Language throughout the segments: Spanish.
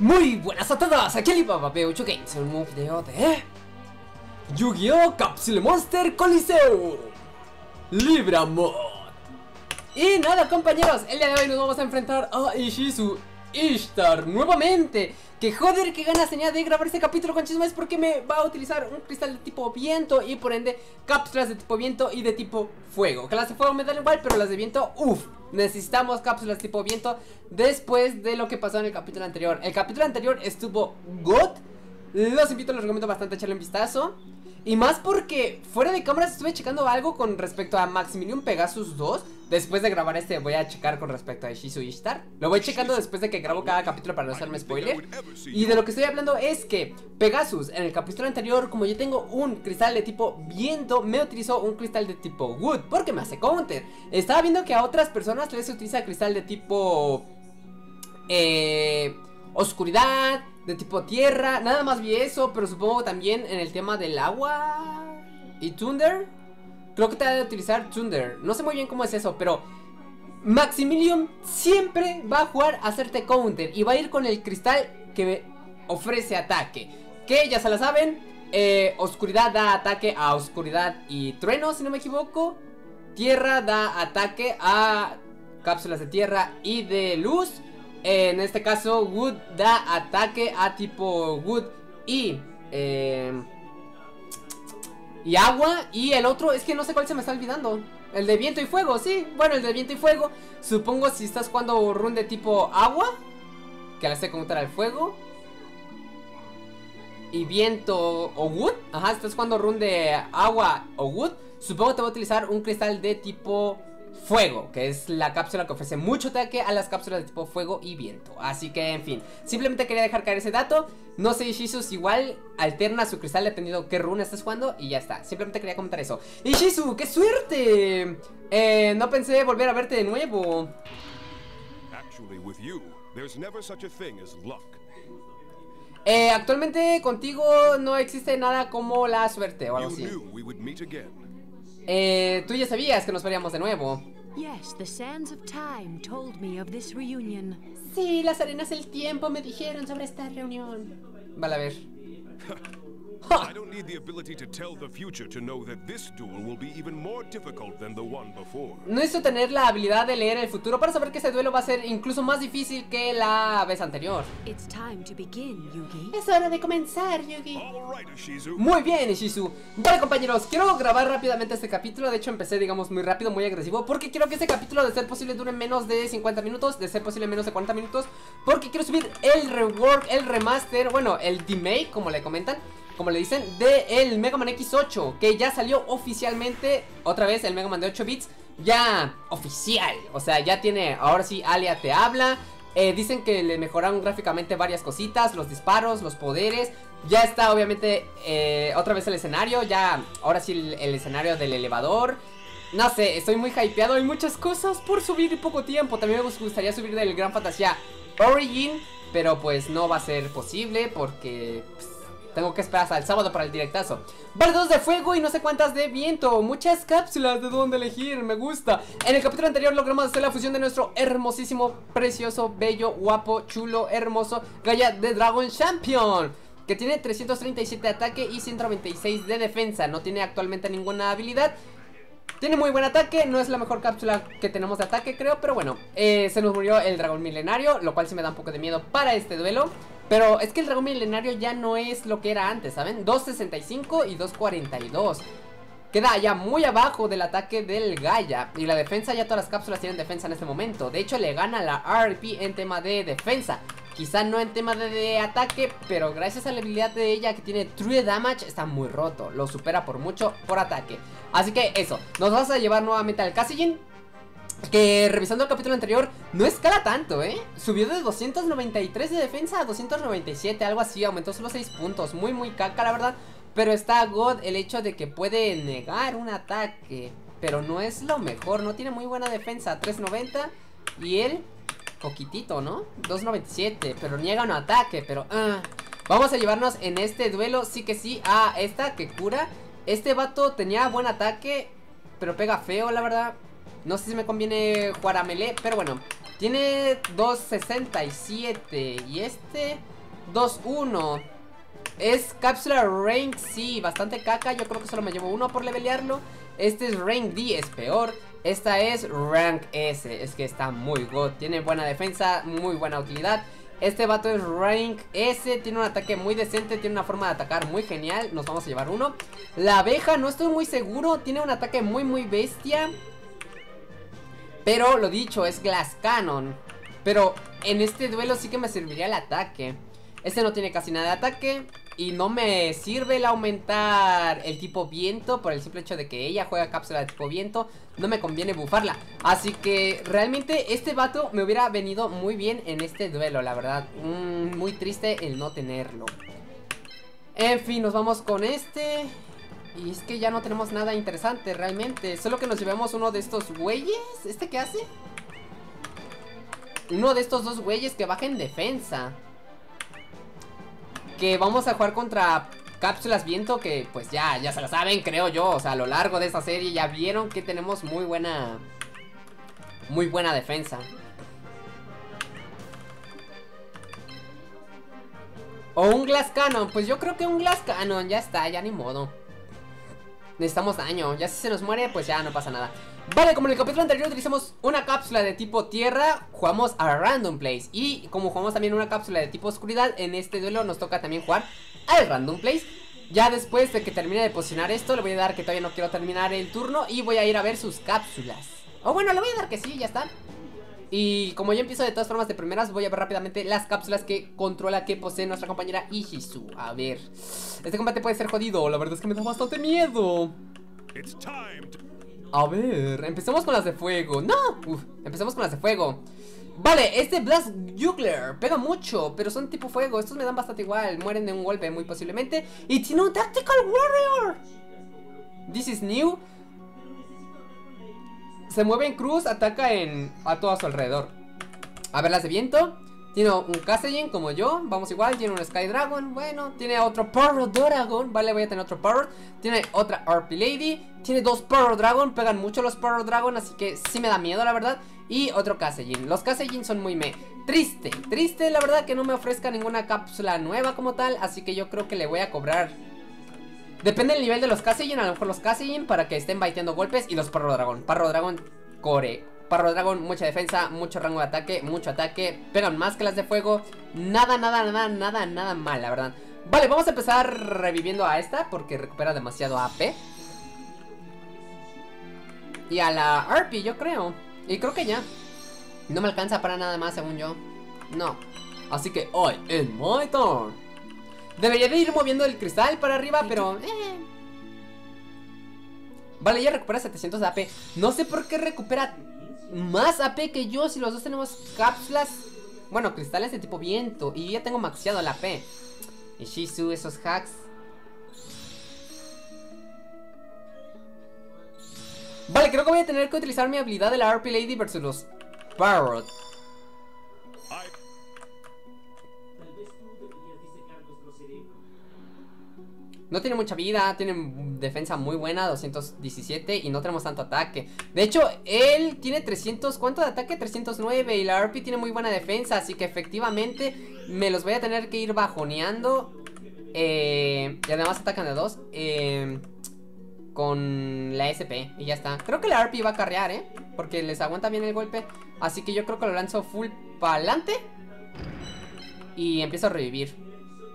Muy buenas a todos, aquí Alibaba P8 Games en un nuevo video de Yu-Gi-Oh! Capsule Monster Coliseo Libra Mod. Y nada compañeros, el día de hoy nos vamos a enfrentar a Ishizu Ishtar nuevamente. Que joder, que ganas tenía de grabar este capítulo con chismes, porque me va a utilizar un cristal de tipo viento y por ende cápsulas de tipo viento y de tipo fuego. Que las de fuego me dan igual, pero las de viento, uff, necesitamos cápsulas tipo viento después de lo que pasó en el capítulo anterior. El capítulo anterior estuvo God. Los invito, les recomiendo bastante echarle un vistazo. Y más porque fuera de cámaras estuve checando algo con respecto a Maximilian Pegasus 2. Después de grabar este voy a checar con respecto a Ishizu Ishtar. Lo voy checando después de que grabo cada capítulo para no hacerme spoiler. Y de lo que estoy hablando es que Pegasus en el capítulo anterior, como yo tengo un cristal de tipo viento, me utilizó un cristal de tipo wood porque me hace counter. Estaba viendo que a otras personas les utiliza cristal de tipo oscuridad, de tipo tierra, nada más vi eso. Pero supongo también en el tema del agua y Thunder, creo que te ha de utilizar Thunder. No sé muy bien cómo es eso, pero Maximilian siempre va a jugar a hacerte counter y va a ir con el cristal que me ofrece ataque, que ya se la saben, oscuridad da ataque a oscuridad y trueno, si no me equivoco. Tierra da ataque a cápsulas de tierra y de luz. En este caso Wood da ataque a tipo Wood y agua. Y el otro es que no sé cuál se me está olvidando. El de viento y fuego, sí. Bueno, el de viento y fuego. Supongo si estás jugando run de tipo agua, que le hace contra el fuego y viento o wood. Ajá, estás jugando run de agua o wood. Supongo que te voy a utilizar un cristal de tipo fuego, que es la cápsula que ofrece mucho ataque a las cápsulas de tipo fuego y viento. Así que, en fin, simplemente quería dejar caer ese dato. No sé, Ishizu igual alterna su cristal dependiendo qué runa estás jugando y ya está. Simplemente quería comentar eso. Ishizu, ¡qué suerte! No pensé volver a verte de nuevo. Actualmente contigo no existe nada como la suerte o algo así. Tú ya sabías que nos veríamos de nuevo. Sí, las arenas del tiempo me dijeron sobre esta reunión. Vale, a ver. I don't need the ability to tell the future to know that this duel will be even more difficult than the one before. No necesito tener la habilidad de leer el futuro para saber que este duelo va a ser incluso más difícil que la vez anterior. It's time to begin, Yugi. Es hora de comenzar, Yugi. All right, Ishizu. Muy bien, Ishizu. Vale, compañeros, quiero grabar rápidamente este capítulo. De hecho, empecé, digamos, muy rápido, muy agresivo, porque quiero que este capítulo, de ser posible, dure menos de 50 minutos, de ser posible menos de 40 minutos, porque quiero subir el rework, el remaster, bueno, el remake, como le comentan, como le dicen, de el Mega Man X8, que ya salió oficialmente. Otra vez el Mega Man de 8 bits, ya oficial. O sea, ya tiene, ahora sí, Alia te habla. Dicen que le mejoraron gráficamente varias cositas, los disparos, los poderes. Ya está, obviamente, otra vez el escenario. Ya, ahora sí, el escenario del elevador. No sé, estoy muy hypeado. Hay muchas cosas por subir y poco tiempo. También me gustaría subir del Gran Fantasía Origin, pero pues no va a ser posible porque tengo que esperar hasta el sábado para el directazo. Vale, 2 de fuego y no sé cuántas de viento. Muchas cápsulas de dónde elegir, me gusta. En el capítulo anterior logramos hacer la fusión de nuestro hermosísimo, precioso, bello, guapo, chulo, hermoso Gaia de Dragon Champion, que tiene 337 de ataque y 196 de defensa. No tiene actualmente ninguna habilidad. Tiene muy buen ataque, no es la mejor cápsula que tenemos de ataque, creo, pero bueno. Se nos murió el dragón milenario, lo cual sí me da un poco de miedo para este duelo. Pero es que el dragón milenario ya no es lo que era antes, ¿saben? 265 y 242. Queda ya muy abajo del ataque del Gaia. Y la defensa, ya todas las cápsulas tienen defensa en este momento. De hecho, le gana la RP en tema de defensa. Quizá no en tema de ataque, pero gracias a la habilidad de ella que tiene True Damage, está muy roto. Lo supera por mucho por ataque. Así que eso, nos vamos a llevar nuevamente al Kasijin, que revisando el capítulo anterior no escala tanto, subió de 293 de defensa a 297, algo así, aumentó solo 6 puntos. Muy muy caca, la verdad. Pero está God el hecho de que puede negar un ataque, pero no es lo mejor, no tiene muy buena defensa. 390 y él poquitito, ¿no? 297, pero niega un ataque, pero vamos a llevarnos en este duelo, sí que sí, a esta que cura. Este vato tenía buen ataque, pero pega feo, la verdad. No sé si me conviene jugar a melee, pero bueno, Tiene 267 y este 2-1. Es cápsula rank C, bastante caca. Yo creo que solo me llevo uno por levelearlo. Este es rank D, es peor. Esta es rank S, es que está muy god. Tiene buena defensa, muy buena utilidad. Este vato es rank S, tiene un ataque muy decente, tiene una forma de atacar muy genial. Nos vamos a llevar uno. La abeja, no estoy muy seguro, tiene un ataque muy bestia. Pero lo dicho, es Glass Cannon. Pero en este duelo sí que me serviría el ataque. Este no tiene casi nada de ataque. Y no me sirve el aumentar el tipo viento, por el simple hecho de que ella juega cápsula de tipo viento. No me conviene bufarla. Así que realmente este vato me hubiera venido muy bien en este duelo, la verdad. Muy triste el no tenerlo. En fin, nos vamos con este. Y es que ya no tenemos nada interesante realmente. Solo que nos llevemos uno de estos güeyes. ¿Este qué hace? Uno de estos dos güeyes que bajen defensa. Que vamos a jugar contra cápsulas viento, que pues ya se la saben, creo yo. O sea, a lo largo de esta serie ya vieron que tenemos muy buena defensa. O un Glass Cannon, pues yo creo que un Glass Cannon, ya está, ya ni modo. Necesitamos daño, ya si se nos muere pues ya no pasa nada. Vale, como en el capítulo anterior utilizamos una cápsula de tipo tierra, jugamos a Random Place. Y como jugamos también una cápsula de tipo oscuridad, en este duelo nos toca también jugar al Random Place. Ya después de que termine de posicionar esto, le voy a dar que todavía no quiero terminar el turno y voy a ir a ver sus cápsulas. O bueno, le voy a dar que sí, ya está. Y como yo empiezo de todas formas de primeras, voy a ver rápidamente las cápsulas que controla, que posee nuestra compañera Ihisu. A ver, este combate puede ser jodido, la verdad es que me da bastante miedo. A ver, empecemos con las de fuego. No, empecemos con las de fuego. Vale, este Blast Juggler pega mucho, pero son tipo fuego. Estos me dan bastante igual, mueren de un golpe muy posiblemente. Y tiene un Tactical Warrior. This is new. Se mueve en cruz, ataca a todo a su alrededor. A ver las de viento. Tiene un Kasejin como yo, vamos igual, tiene un Sky Dragon, bueno, tiene otro Parrot Dragon, vale, voy a tener otro Parrot. Tiene otra RP Lady, tiene dos Parrot Dragon, pegan mucho los Parrot Dragon, así que sí me da miedo la verdad. Y otro Kasejin, los Kasejin son muy triste la verdad que no me ofrezca ninguna cápsula nueva como tal, así que yo creo que le voy a cobrar. Depende del nivel de los Kasejin, a lo mejor los Kasejin para que estén baiteando golpes y los Parrot Dragon core. Parrot Dragon, mucha defensa, mucho rango de ataque, mucho ataque, pegan más que las de fuego. Nada mal, la verdad. Vale, vamos a empezar reviviendo a esta porque recupera demasiado AP. Y a la RP, yo creo. Y creo que ya. No me alcanza para nada más, según yo. No. Así que hoy en my turn. Debería de ir moviendo el cristal para arriba, pero... Vale, ella recupera 700 de AP. No sé por qué recupera más AP que yo si los dos tenemos cápsulas. Bueno, cristales de tipo viento. Y yo ya tengo maxeado el AP. Y Shizu, esos hacks. Vale, creo que voy a tener que utilizar mi habilidad de la RP Lady versus los Parrot. No tiene mucha vida, tiene defensa muy buena, 217 y no tenemos tanto ataque. De hecho, él tiene 300, ¿cuánto de ataque? 309 y la RP tiene muy buena defensa, así que efectivamente me los voy a tener que ir bajoneando. Y además atacan de dos con la SP y ya está. Creo que la RP va a carrear, porque les aguanta bien el golpe. Así que yo creo que lo lanzo full para adelante y empiezo a revivir.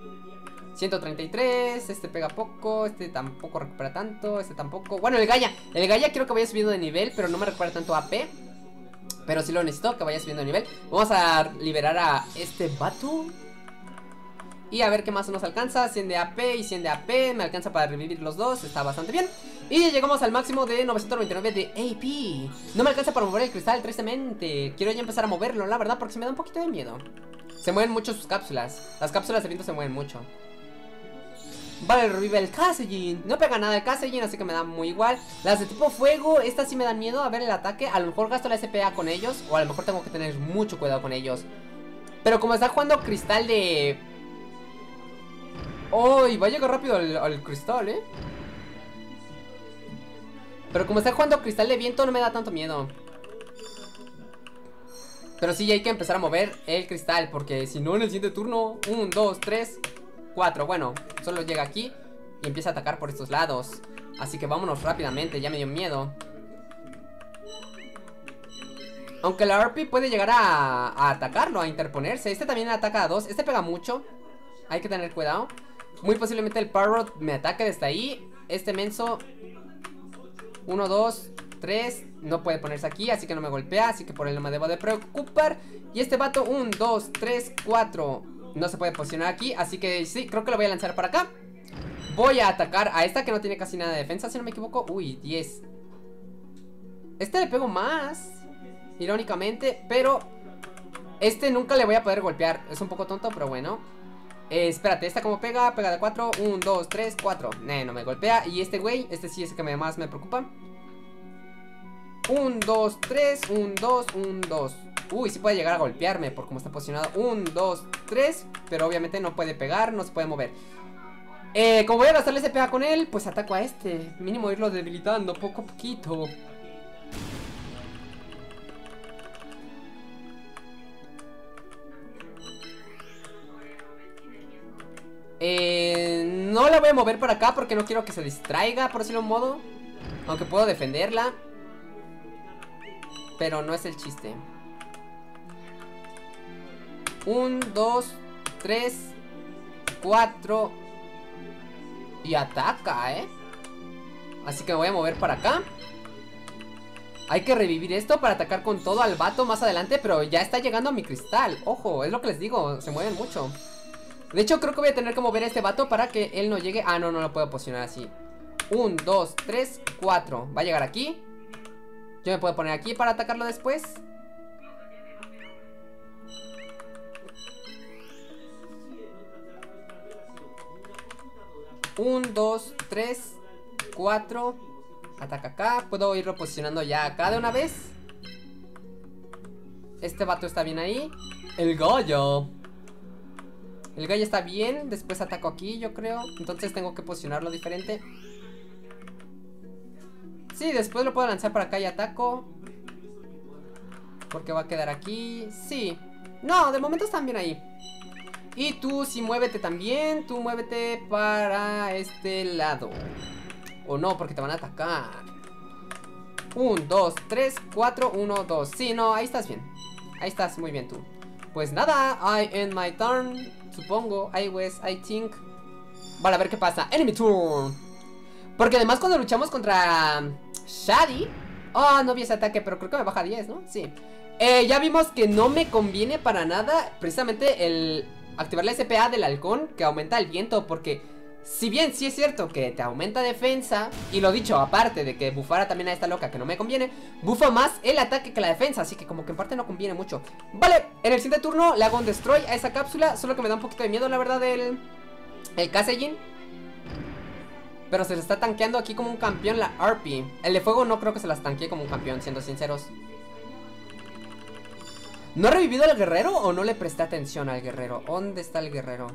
133, este pega poco, este tampoco recupera tanto, este tampoco. Bueno, el Gaia creo que vaya subiendo de nivel, pero no me recupera tanto AP. Pero sí lo necesito, que vaya subiendo de nivel. Vamos a liberar a este vato. Y a ver qué más nos alcanza, 100 de AP y 100 de AP, me alcanza para revivir los dos, está bastante bien. Y llegamos al máximo de 999 de AP. No me alcanza para mover el cristal, tristemente. Quiero ya empezar a moverlo, la verdad, porque se me da un poquito de miedo. Se mueven mucho sus cápsulas, las cápsulas de viento se mueven mucho. Vale, revive el Kasejin. No pega nada el Kasejin, así que me da muy igual. Las de tipo fuego, estas sí me dan miedo. A ver el ataque, a lo mejor gasto la SPA con ellos, o a lo mejor tengo que tener mucho cuidado con ellos. Pero como está jugando cristal de... ¡Uy! Va a llegar rápido al cristal, Pero como está jugando cristal de viento no me da tanto miedo. Pero sí hay que empezar a mover el cristal, porque si no en el siguiente turno 1, 2, 3, 4. Bueno, solo llega aquí y empieza a atacar por estos lados. Así que vámonos rápidamente, ya me dio miedo. Aunque la Harpy puede llegar a atacarlo, a interponerse. Este también ataca a 2, este pega mucho. Hay que tener cuidado. Muy posiblemente el Parrot me ataque desde ahí. Este menso 1, 2, 3. No puede ponerse aquí, así que no me golpea. Así que por él no me debo de preocupar. Y este vato 1, 2, 3, 4. No se puede posicionar aquí, así que sí, creo que lo voy a lanzar para acá. Voy a atacar a esta que no tiene casi nada de defensa, si no me equivoco. Uy, 10. Este le pego más, irónicamente, pero este nunca le voy a poder golpear. Es un poco tonto, pero bueno. Espérate, esta como pega de 4. 1, 2, 3, 4. No me golpea. Y este güey, este sí es el que más me preocupa. 1, 2, 3, 1, 2, 1, 2. Uy, sí puede llegar a golpearme por cómo está posicionado. 1, 2, 3. Pero obviamente no puede pegar, no se puede mover. Como voy a gastarle ese pega con él, pues ataco a este. Mínimo irlo debilitando poco a poquito. No la voy a mover para acá porque no quiero que se distraiga, por decirlo de un modo. Aunque puedo defenderla, pero no es el chiste. 1, 2, 3, 4. Y ataca, así que me voy a mover para acá. Hay que revivir esto para atacar con todo al vato más adelante. Pero ya está llegando a mi cristal. Ojo, es lo que les digo, se mueven mucho. De hecho creo que voy a tener que mover a este vato para que él no llegue. Ah, no lo puedo posicionar así. 1, 2, 3, 4. Va a llegar aquí. Yo me puedo poner aquí para atacarlo después. Un, 2, 3, 4. Ataca acá. Puedo irlo posicionando ya acá de una vez. Este vato está bien ahí. El gallo. El gallo está bien. Después ataco aquí, yo creo. Entonces tengo que posicionarlo diferente. Sí, después lo puedo lanzar para acá y ataco. Porque va a quedar aquí. Sí. No, de momento están bien ahí. Y tú sí muévete también. Tú muévete para este lado. O no, porque te van a atacar. 1, 2, 3, 4, 1, 2. Sí, no, ahí estás bien. Ahí estás muy bien tú. Pues nada, I end my turn. Supongo, I think. Vale, a ver qué pasa. Enemy turn. Porque además cuando luchamos contra Shady. Oh, no vi ese ataque, pero creo que me baja 10, ¿no? Sí. Ya vimos que no me conviene para nada precisamente el activar la SPA del halcón, que aumenta el viento. Porque si bien sí es cierto que te aumenta defensa, y lo dicho, aparte de que bufara también a esta loca que no me conviene, bufa más el ataque que la defensa, así que como que en parte no conviene mucho. Vale, en el siguiente turno le hago un destroy a esa cápsula. Solo que me da un poquito de miedo, la verdad, el Kasejin. Pero se le está tanqueando aquí como un campeón la Harpy. El de fuego no creo que se las tanquee como un campeón, siendo sinceros. ¿No ha revivido al guerrero o no le presté atención al guerrero? ¿Dónde está el guerrero?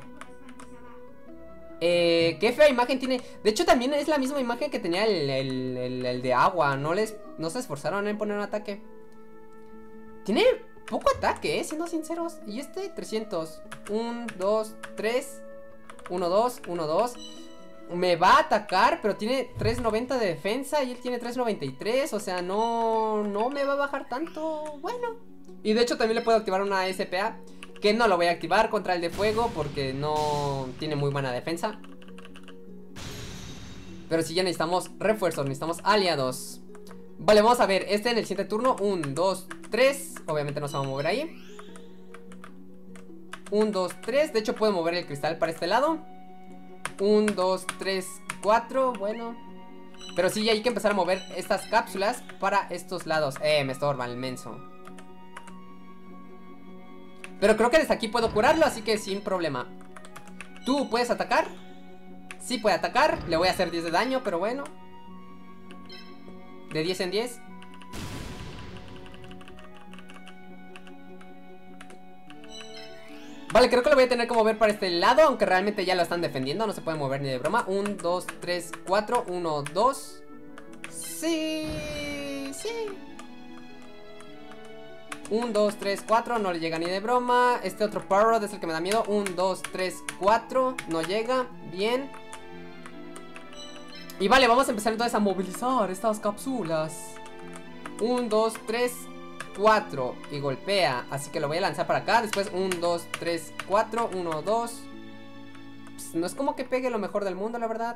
Qué fea imagen tiene. De hecho también es la misma imagen que tenía el de agua. No se esforzaron en poner un ataque. Tiene poco ataque, siendo sinceros. Y este 300. 1, 2, 3. 1, 2, 1, 2. Me va a atacar, pero tiene 390 de defensa y él tiene 393. O sea, no me va a bajar tanto. Bueno. Y de hecho también le puedo activar una SPA, que no lo voy a activar contra el de fuego porque no tiene muy buena defensa. Pero sí, ya necesitamos refuerzos, necesitamos aliados. Vale, vamos a ver, este en el siguiente turno. 1, 2, 3. Obviamente no se va a mover ahí. 1, 2, 3. De hecho puedo mover el cristal para este lado. 1, 2, 3, 4. Bueno. Pero sí, hay que empezar a mover estas cápsulas para estos lados. Me estorban el menso. Pero creo que desde aquí puedo curarlo, así que sin problema. ¿Tú puedes atacar? Sí puede atacar. Le voy a hacer 10 de daño, pero bueno. De 10 en 10. Vale, creo que lo voy a tener que mover para este lado, aunque realmente ya lo están defendiendo. No se puede mover ni de broma. 1, 2, 3, 4. 1, 2. Sí. Sí. 1, 2, 3, 4, no le llega ni de broma. Este otro Parrot es el que me da miedo. 1, 2, 3, 4, no llega. Bien. Y vale, vamos a empezar entonces a movilizar estas cápsulas. 1, 2, 3, 4 y golpea, así que lo voy a lanzar para acá. Después 1, 2, 3, 4, 1, 2. Pues no es como que pegue lo mejor del mundo, la verdad.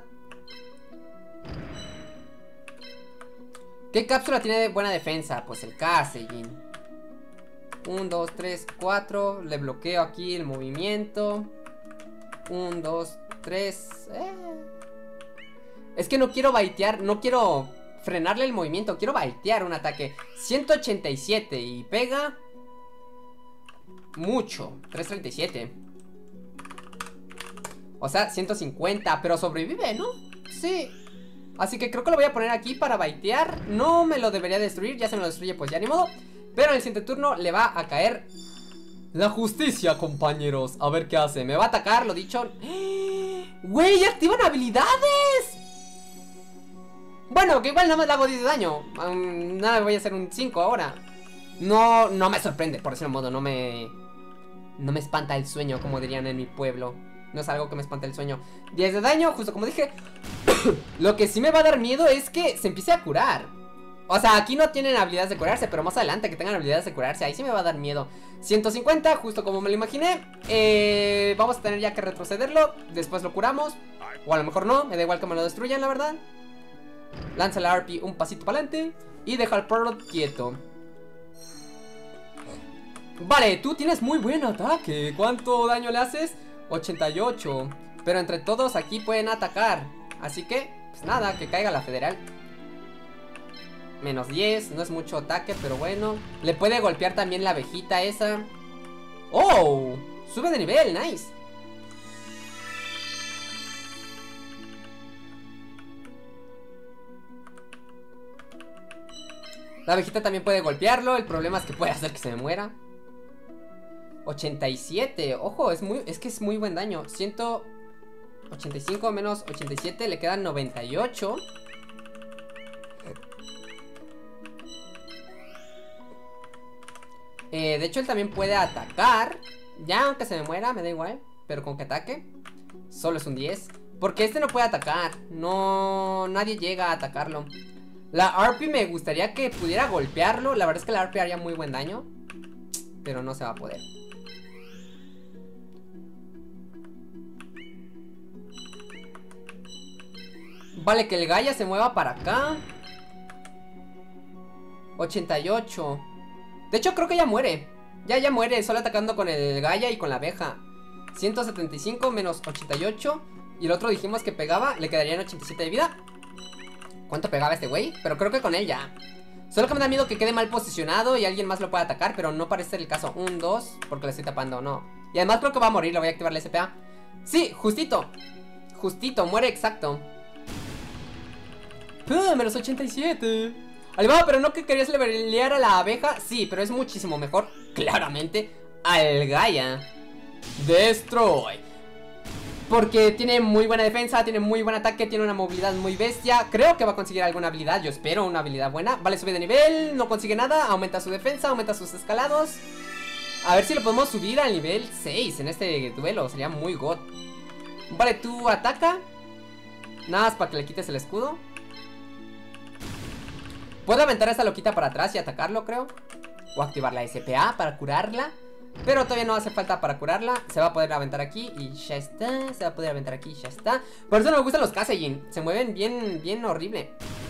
¿Qué cápsula tiene buena defensa? Pues el Kasejin. 1, 2, 3, 4. Le bloqueo aquí el movimiento. 1, 2, 3. Es que no quiero baitear, no quiero frenarle el movimiento, quiero baitear un ataque. 187 y pega mucho. 337. O sea, 150, pero sobrevive, ¿no? Sí. Así que creo que lo voy a poner aquí para baitear. No me lo debería destruir, ya se me lo destruye, pues ya ni modo. Pero en el siguiente turno le va a caer la justicia, compañeros. A ver qué hace, me va a atacar, lo dicho. ¡Güey, activan habilidades! Bueno, que igual nada más le hago 10 de daño. Nada, voy a hacer un 5 ahora. No me sorprende, por decirlo modo. No me espanta el sueño, como dirían en mi pueblo. No es algo que me espante el sueño. 10 de daño, justo como dije. Lo que sí me va a dar miedo es que se empiece a curar. O sea, aquí no tienen habilidades de curarse, pero más adelante que tengan habilidades de curarse, ahí sí me va a dar miedo. 150, justo como me lo imaginé. Vamos a tener ya que retrocederlo. Después lo curamos. O a lo mejor no, me da igual que me lo destruyan, la verdad. Lanza la RP un pasito para adelante y deja al Parrot quieto. Vale, tú tienes muy buen ataque. ¿Cuánto daño le haces? 88. Pero entre todos aquí pueden atacar. Así que, pues nada, que caiga la federal. Menos 10, no es mucho ataque, pero bueno. Le puede golpear también la abejita esa. ¡Oh! Sube de nivel, nice. La abejita también puede golpearlo. El problema es que puede hacer que se me muera. 87. Ojo, es que es muy buen daño. 185 menos 87. Le quedan 98. De hecho, él también puede atacar. Ya, aunque se me muera, me da igual. Pero con que ataque, solo es un 10. Porque este no puede atacar. No, nadie llega a atacarlo. La RP me gustaría que pudiera golpearlo. La verdad es que la RP haría muy buen daño. Pero no se va a poder. Vale, que el Gaia se mueva para acá. 88. De hecho creo que ya muere. Ya muere, solo atacando con el Gaia y con la abeja. 175 menos 88. Y el otro dijimos que pegaba, le quedarían 87 de vida. ¿Cuánto pegaba este güey? Pero creo que con él ya. Solo que me da miedo que quede mal posicionado y alguien más lo pueda atacar, pero no parece ser el caso. 1, 2, porque le estoy tapando, no. Y además creo que va a morir, le voy a activar la SPA. Sí, justito. Justito, muere exacto. Menos 87. Ahí va, pero no que querías levelear a la abeja. Sí, pero es muchísimo mejor, claramente, al Gaia. Destroy. Porque tiene muy buena defensa, tiene muy buen ataque, tiene una movilidad muy bestia. Creo que va a conseguir alguna habilidad, yo espero una habilidad buena. Vale, sube de nivel, no consigue nada. Aumenta su defensa, aumenta sus escalados. A ver si lo podemos subir al nivel 6 en este duelo, sería muy god. Vale, tú ataca. Nada más para que le quites el escudo. Puedo aventar a esta loquita para atrás y atacarlo, creo. O activar la SPA para curarla. Pero todavía no hace falta para curarla. Se va a poder aventar aquí y ya está. Se va a poder aventar aquí y ya está. Por eso no me gustan los Kasejin. Se mueven bien horrible.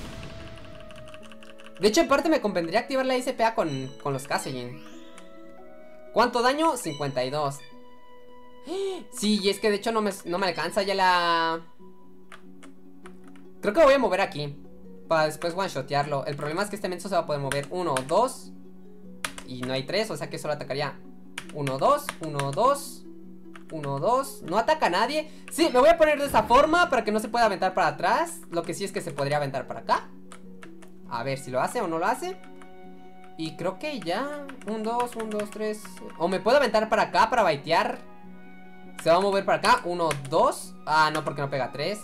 De hecho, en parte me convendría activar la SPA con los Kasejin. ¿Cuánto daño? 52. Sí, y es que de hecho no me alcanza ya la... Creo que voy a mover aquí para después one-shotearlo. El problema es que este menso se va a poder mover 1, 2 y no hay 3, o sea que solo atacaría 1, 2, 1, 2, 1, 2. No ataca a nadie. Sí, me voy a poner de esa forma para que no se pueda aventar para atrás. Lo que sí es que se podría aventar para acá. A ver si lo hace o no lo hace. Y creo que ya 1, 2, 1, 2, 3. O me puedo aventar para acá para baitear. Se va a mover para acá, 1, 2. Ah, no, porque no pega 3.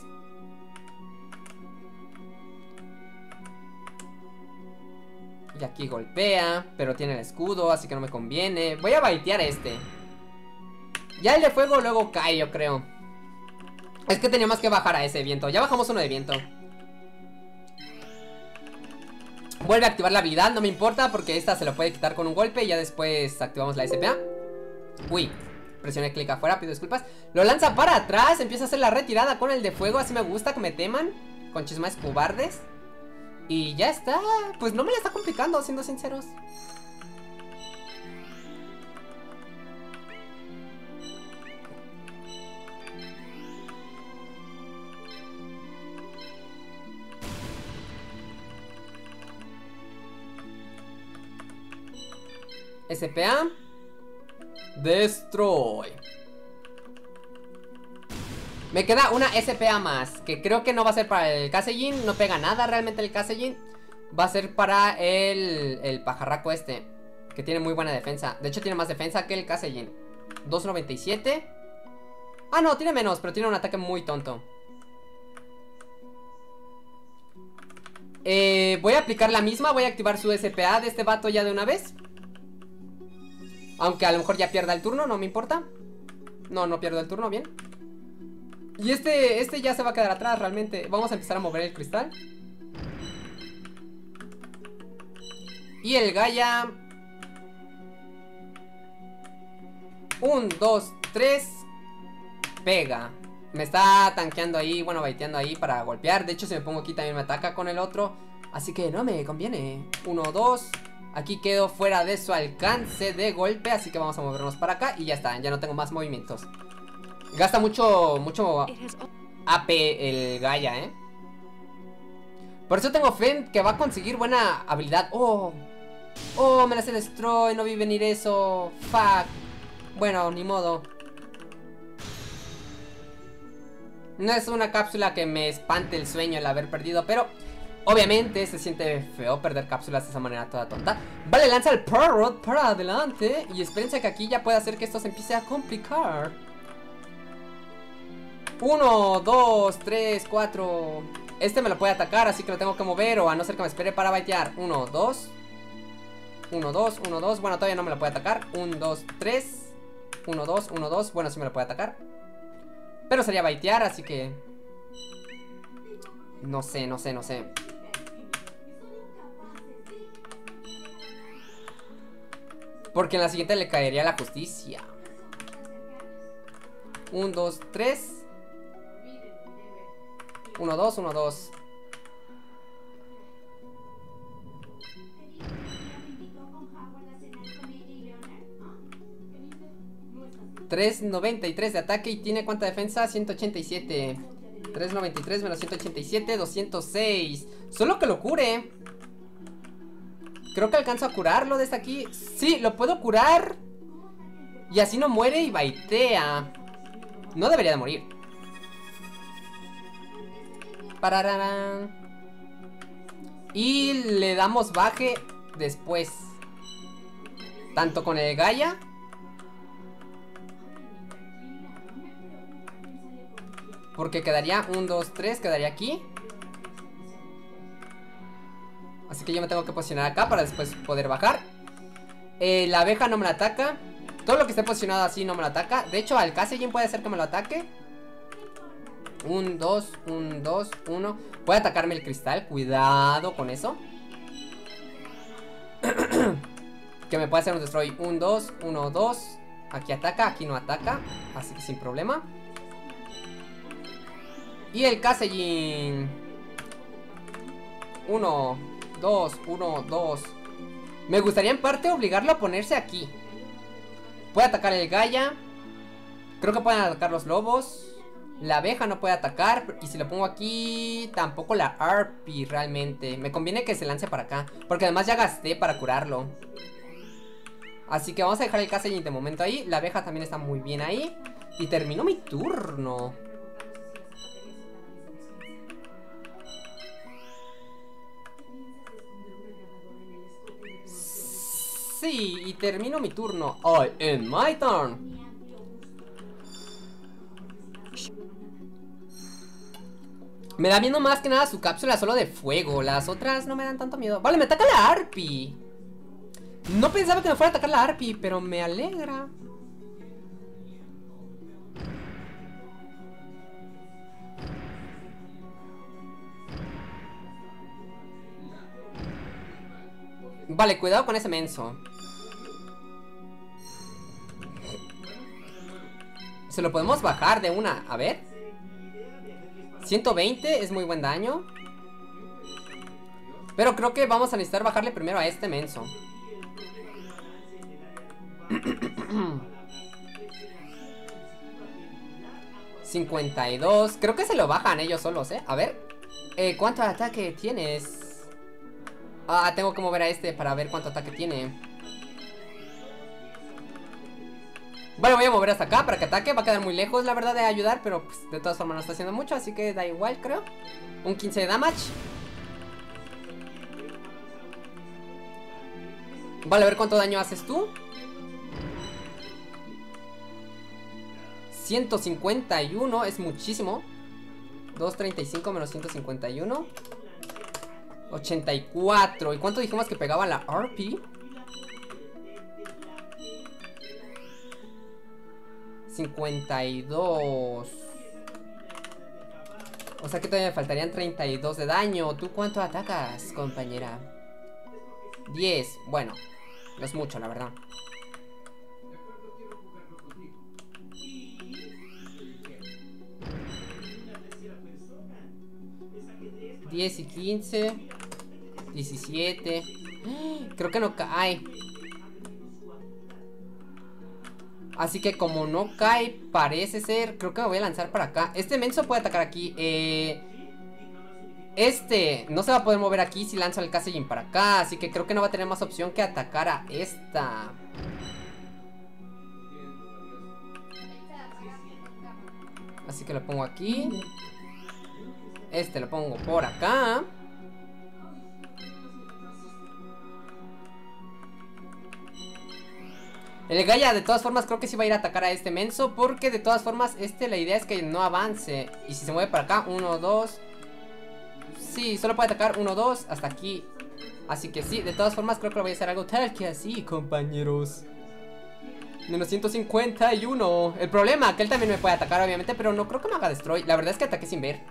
Y aquí golpea, pero tiene el escudo, así que no me conviene. Voy a baitear este. Ya el de fuego luego cae, yo creo. Es que teníamos que bajar a ese viento. Ya bajamos uno de viento. Vuelve a activar la habilidad, no me importa, porque esta se lo puede quitar con un golpe. Y ya después activamos la SPA. Uy, presioné clic afuera, pido disculpas. Lo lanza para atrás, empieza a hacer la retirada con el de fuego. Así me gusta que me teman con chismes cobardes. Y ya está, pues no me la está complicando, siendo sinceros. SPA Destroy. Me queda una SPA más, que creo que no va a ser para el Kasejin. No pega nada realmente el Kasejin. Va a ser para el pajarraco este, que tiene muy buena defensa. De hecho tiene más defensa que el Kasejin. 297. Ah no, tiene menos, pero tiene un ataque muy tonto. Voy a aplicar la misma. Voy a activar su SPA de este vato ya de una vez. Aunque a lo mejor ya pierda el turno, no me importa. No pierdo el turno, bien. Y este ya se va a quedar atrás realmente. Vamos a empezar a mover el cristal. Y el Gaia. 1, 2, 3. Pega. Me está tanqueando ahí, bueno, baiteando ahí para golpear. De hecho, si me pongo aquí también me ataca con el otro. Así que no me conviene. 1, 2. Aquí quedo fuera de su alcance de golpe. Así que vamos a movernos para acá. Y ya está, ya no tengo más movimientos. Gasta mucho AP el Gaia, Por eso tengo fe en que va a conseguir buena habilidad. Oh, me la hace destroy. No vi venir eso. Fuck. Bueno, ni modo. No es una cápsula que me espante el sueño el haber perdido, pero obviamente se siente feo perder cápsulas de esa manera toda tonta. Vale, lanza el Parrot para adelante. Y espérense que aquí ya puede hacer que esto se empiece a complicar. 1, 2, 3, 4. Este me lo puede atacar, así que lo tengo que mover. O a no ser que me espere para baitear. 1, 2. 1, 2, 1, 2. Bueno, todavía no me lo puede atacar. 1, 2, 3. 1, 2, 1, 2. Bueno, sí me lo puede atacar. Pero sería baitear, así que no sé. Porque en la siguiente le caería la justicia. 1, 2, 3. 1, 2, 1, 2. $393 de ataque y tiene ¿cuánta defensa? 187. 393 menos 187, 206. Solo que lo cure. Creo que alcanzo a curarlo desde aquí. Sí, lo puedo curar. Y así no muere y baitea. No debería de morir. Pararán. Y le damos baje después. Tanto con el Gaia. Porque quedaría 1, 2, 3, quedaría aquí. Así que yo me tengo que posicionar acá para después poder bajar. La abeja no me la ataca. Todo lo que esté posicionado así no me lo ataca. De hecho, al Kasejin puede ser que me lo ataque. 1, 2, 1, 2, 1. Puede atacarme el cristal, cuidado con eso. Que me puede hacer un destroy. 1, 2, 1, 2. Aquí ataca, aquí no ataca. Así que sin problema. Y el Kasejin. 1, 2, 1, 2. Me gustaría en parte obligarlo a ponerse aquí. Puede atacar el Gaia. Creo que pueden atacar los lobos. La abeja no puede atacar. Y si lo pongo aquí, tampoco la Harpy realmente. Me conviene que se lance para acá, porque además ya gasté para curarlo. Así que vamos a dejar el Kasejin de momento ahí. La abeja también está muy bien ahí. Y terminó mi turno. Sí, y termino mi turno. I end my turn. Me da miedo más que nada su cápsula solo de fuego. Las otras no me dan tanto miedo. Vale, me ataca la Harpy. No pensaba que me fuera a atacar la Harpy, pero me alegra. Vale, cuidado con ese menso. Se lo podemos bajar de una. A ver. 120 es muy buen daño. Pero creo que vamos a necesitar bajarle primero a este menso. 52. Creo que se lo bajan ellos solos, A ver. ¿Cuánto ataque tienes? Ah, tengo que mover a este para ver cuánto ataque tiene. Vale, voy a mover hasta acá para que ataque. Va a quedar muy lejos, la verdad, de ayudar. Pero pues, de todas formas no está haciendo mucho, así que da igual, creo. Un 15 de damage. Vale, a ver cuánto daño haces tú. 151, es muchísimo. 235 menos 151. 84. ¿Y cuánto dijimos que pegaba la Harpy? 52. O sea que todavía me faltarían 32 de daño. ¿Tú cuánto atacas, compañera? 10. Bueno, no es mucho, la verdad. $10 y 15. 17. Creo que no cae. Así que como no cae, parece ser. Creo que me voy a lanzar para acá. Este menso puede atacar aquí. Este no se va a poder mover aquí si lanzo el Casillín para acá. Así que creo que no va a tener más opción que atacar a esta. Así que lo pongo aquí. Este lo pongo por acá. El Gaia de todas formas creo que sí va a ir a atacar a este menso, porque de todas formas la idea es que no avance. Y si se mueve para acá, 1, 2. Sí, solo puede atacar 1, 2 hasta aquí. Así que sí, de todas formas creo que lo voy a hacer algo tal que así, compañeros. Menos 151. El problema, que él también me puede atacar obviamente, pero no creo que me haga destroy. La verdad es que ataqué sin ver.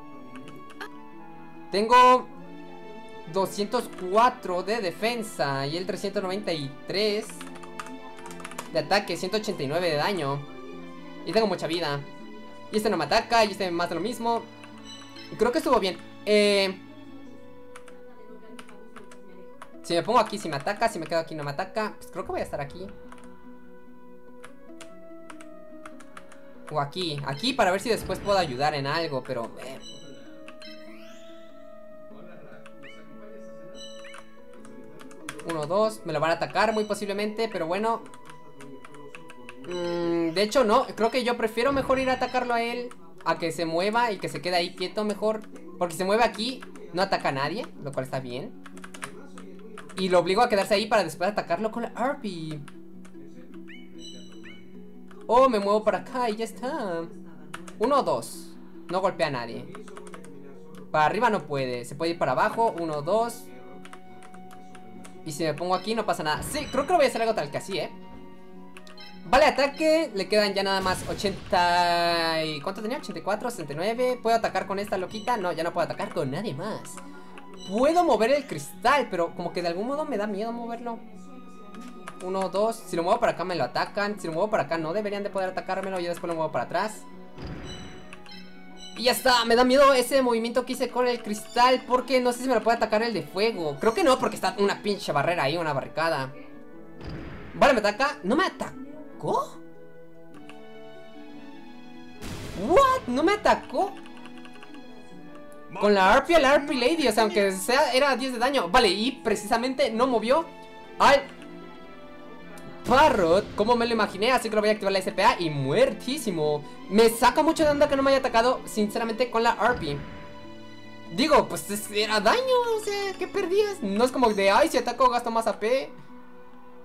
Tengo 204 de defensa y el 393 de ataque, 189 de daño. Y tengo mucha vida. Y este no me ataca y este me mata lo mismo. Creo que estuvo bien. Si me pongo aquí, si me ataca. Si me quedo aquí, no me ataca. Pues creo que voy a estar aquí. O aquí. Aquí para ver si después puedo ayudar en algo. Pero... 1, 2. Me lo van a atacar muy posiblemente. Pero bueno. De hecho no, creo que yo prefiero mejor ir a atacarlo a él a que se mueva y que se quede ahí quieto mejor. Porque si se mueve aquí, no ataca a nadie, lo cual está bien. Y lo obligo a quedarse ahí para después atacarlo con la Harpy. Oh, me muevo para acá y ya está. 1, 2. No golpea a nadie. Para arriba no puede, se puede ir para abajo. 1, 2. Y si me pongo aquí no pasa nada. Sí, creo que lo voy a hacer algo tal que así, Vale, ataque, le quedan ya nada más 80 y... ¿Cuánto tenía? 84, 69. ¿Puedo atacar con esta loquita? No, ya no puedo atacar con nadie más. Puedo mover el cristal, pero como que de algún modo me da miedo moverlo. 1, 2, si lo muevo para acá me lo atacan. Si lo muevo para acá no deberían de poder atacármelo. Yo después lo muevo para atrás. Y ya está, me da miedo ese movimiento que hice con el cristal, porque no sé si me lo puede atacar el de fuego. Creo que no, porque está una pinche barrera ahí, una barricada. Vale, me ataca, no me ataca. ¿What? ¿No me atacó? Con la Harpy Lady, o sea, aunque sea, era 10 de daño. Vale, y precisamente no movió al Parrot como me lo imaginé, así que lo voy a activar la SPA y muertísimo. Me saca mucho de onda que no me haya atacado, sinceramente, con la Harpy. Digo, pues era daño, o sea, ¿qué perdías? No es como de, ay, si ataco gasto más AP.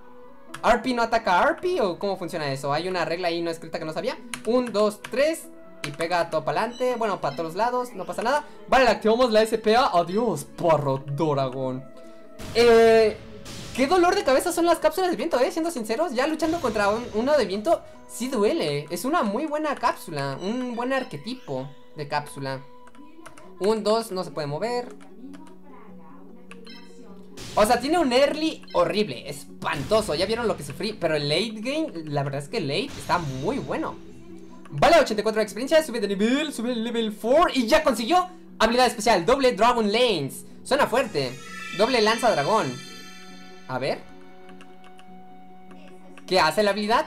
¿Harpy no ataca a Harpy o cómo funciona eso? Hay una regla ahí no escrita que no sabía. 1, 2, 3. Y pega todo para adelante. Bueno, para todos los lados. No pasa nada. Vale, le activamos la SPA. Adiós, Parrot Dragon. Qué dolor de cabeza son las cápsulas de viento, siendo sinceros. Ya luchando contra uno de viento sí duele. Es una muy buena cápsula. Un buen arquetipo de cápsula. 1, 2, no se puede mover. O sea, tiene un early horrible, espantoso. Ya vieron lo que sufrí. Pero el late game, la verdad es que el late está muy bueno. Vale, 84 de experiencia, sube de nivel, sube el level 4 y ya consiguió habilidad especial, doble Dragon Lance. Suena fuerte. Doble lanza dragón. A ver. ¿Qué hace la habilidad?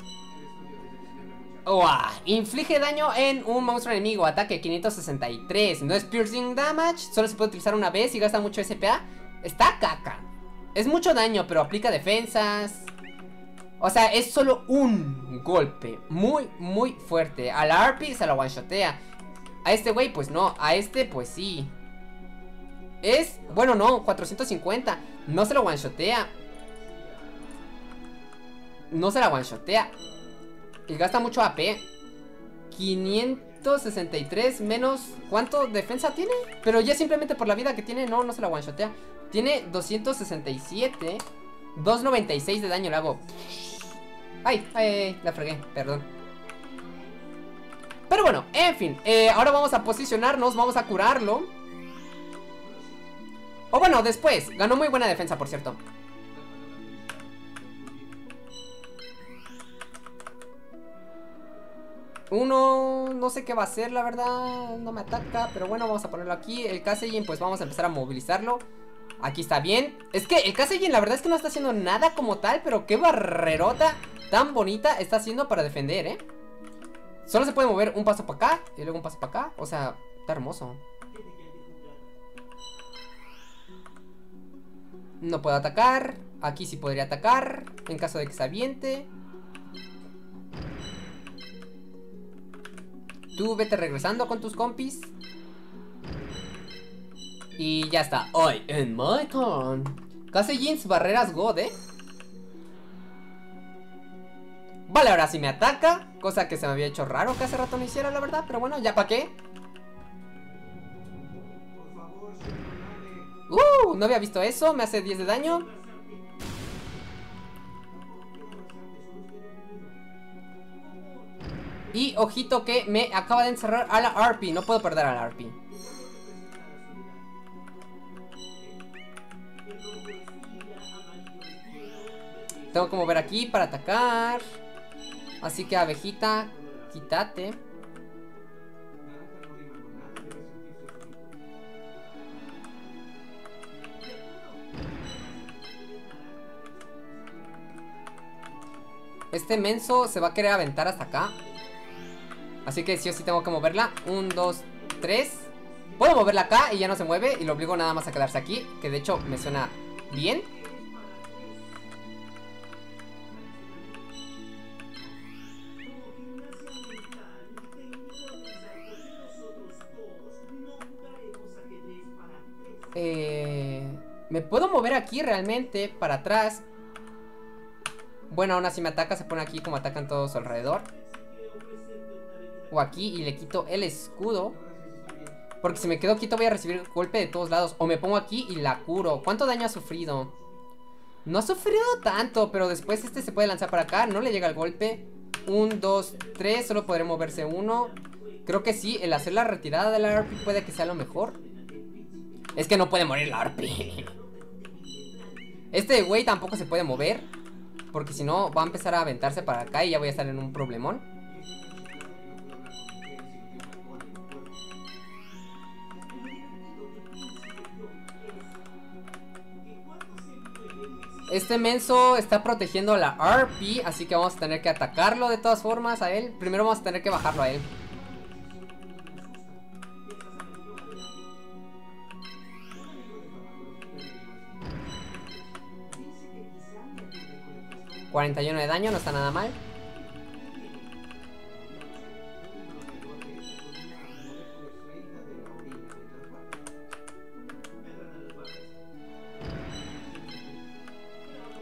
¡Uah! Inflige daño en un monstruo enemigo. Ataque 563. No es piercing damage. Solo se puede utilizar una vez y gasta mucho SPA. Está caca. Es mucho daño, pero aplica defensas. O sea, es solo un golpe. Muy, muy fuerte. A la Harpy se la one-shotea. A este güey, pues no. A este, pues sí. Bueno, no, 450. No se lo one-shotea. No se la one-shotea. Y gasta mucho AP. 563 menos... ¿Cuánto defensa tiene? Pero ya simplemente por la vida que tiene, no se la one-shotea. Tiene 267. 296 de daño le hago. Ay, la fregué, perdón. Pero bueno, en fin, ahora vamos a posicionarnos, vamos a curarlo. O bueno, después, ganó muy buena defensa, por cierto. Uno, no sé qué va a hacer, la verdad. No me ataca, pero bueno, vamos a ponerlo aquí. El Kasejin, pues vamos a empezar a movilizarlo. Aquí está bien. Es que el Kasejin, la verdad es que no está haciendo nada como tal, pero qué barrerota tan bonita está haciendo para defender, Solo se puede mover un paso para acá y luego un paso para acá. O sea, está hermoso. No puedo atacar. Aquí sí podría atacar en caso de que se aviente. Tú vete regresando con tus compis. Y ya está. Hoy en my turn. Kasejin's barreras God, Vale, ahora sí me ataca. Cosa que se me había hecho raro que hace rato no hiciera, la verdad. Pero bueno, ya para qué. No había visto eso. Me hace 10 de daño. Y ojito que me acaba de encerrar a la Harpy. No puedo perder a la Harpy. Tengo que mover aquí para atacar. Así que abejita, quítate. Este menso se va a querer aventar hasta acá. Así que sí o sí tengo que moverla. 1, 2, 3. Puedo moverla acá y ya no se mueve. Y lo obligo nada más a quedarse aquí. Que de hecho me suena bien. Me puedo mover aquí realmente para atrás. Bueno, aún así me ataca. Se pone aquí como atacan todos alrededor. O aquí y le quito el escudo. Porque si me quedo quieto voy a recibir golpe de todos lados. O me pongo aquí y la curo. ¿Cuánto daño ha sufrido? No ha sufrido tanto, pero después este se puede lanzar para acá. No le llega el golpe. 1, 2, 3. Solo podré moverse uno. Creo que sí, el hacer la retirada de la Harpy puede que sea lo mejor. Es que no puede morir la Harpy. Este güey tampoco se puede mover. Porque si no va a empezar a aventarse para acá y ya voy a estar en un problemón. Este menso está protegiendo a la Harpy, así que vamos a tener que atacarlo de todas formas a él. Primero vamos a tener que bajarlo a él. $41 de daño, no está nada mal.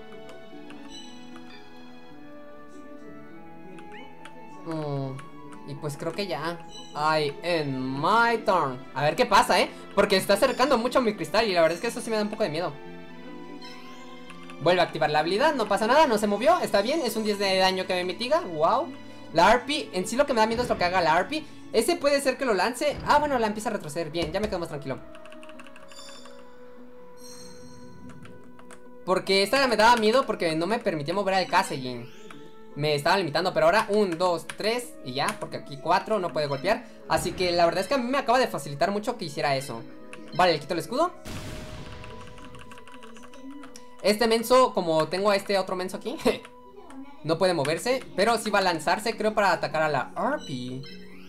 Y pues creo que ya. I end my turn. A ver qué pasa, porque está acercando mucho a mi cristal y la verdad es que eso sí me da un poco de miedo. Vuelve a activar la habilidad, no pasa nada, no se movió, está bien, es un 10 de daño que me mitiga, wow. La Harpy, en sí lo que me da miedo es lo que haga la Harpy. Ese puede ser que lo lance. Ah, bueno, la empieza a retroceder, bien, ya me quedo más tranquilo. Porque esta me daba miedo porque no me permitía mover al Kasejin. Me estaba limitando, pero ahora 1, 2, 3 y ya, porque aquí 4 no puede golpear. Así que la verdad es que a mí me acaba de facilitar mucho que hiciera eso. Vale, le quito el escudo. Este menso, como tengo a este otro menso aquí, no puede moverse, pero sí va a lanzarse, creo, para atacar a la Harpy.